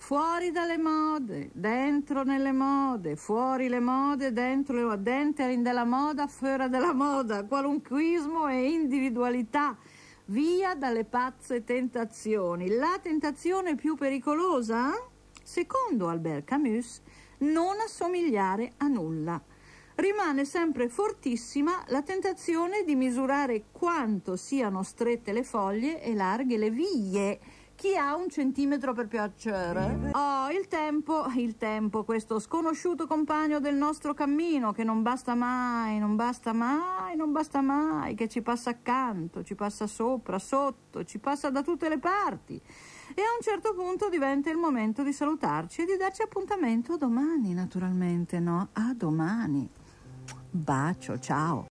fuori dalle mode, dentro nelle mode, fuori le mode, dentro entering della moda, fuori della moda, qualunquismo e individualità, via dalle pazze tentazioni. La tentazione più pericolosa, secondo Albert Camus, non assomigliare a nulla. Rimane sempre fortissima la tentazione di misurare quanto siano strette le foglie e larghe le viglie. Chi ha 1 centimetro per piacere? Oh, il tempo, questo sconosciuto compagno del nostro cammino che non basta mai, non basta mai, non basta mai, che ci passa accanto, ci passa sopra, sotto, ci passa da tutte le parti. E a un certo punto diventa il momento di salutarci e di darci appuntamento a domani, naturalmente, no? A domani. Bacio, ciao.